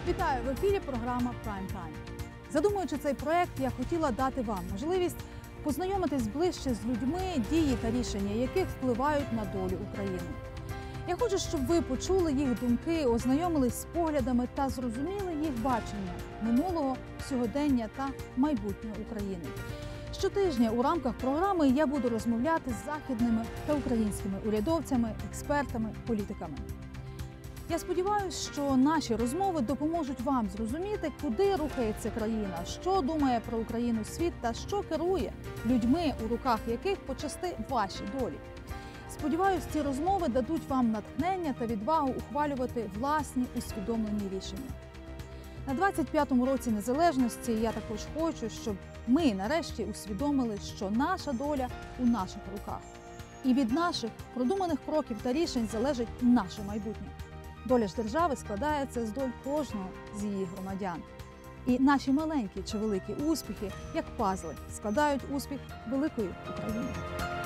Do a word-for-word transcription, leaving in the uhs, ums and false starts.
Вітаю! В ефірі програма Prime Time. Задумуючи цей проект, я хотіла дати вам можливість познайомитись ближче з людьми, дії та рішення яких впливають на долю України. Я хочу, щоб ви почули їх думки, ознайомились з поглядами та зрозуміли їх бачення минулого, сьогодення та майбутнього України. Щотижня у рамках програми я буду розмовляти з західними та українськими урядовцями, експертами, політиками. Я сподіваюся, що наші розмови допоможуть вам зрозуміти, куди рухається країна, що думає про Україну світ та що керує людьми, у руках яких почасти ваші долі. Сподіваюсь, ці розмови дадуть вам натхнення та відвагу ухвалювати власні усвідомлені рішення. На двадцять п'ятому році незалежності я також хочу, щоб ми нарешті усвідомили, що наша доля у наших руках. І від наших продуманих кроків та рішень залежить наше майбутнє. Доля ж держави складається з доль кожного з її громадян. І наші маленькі чи великі успіхи, як пазли, складають успіх великої України.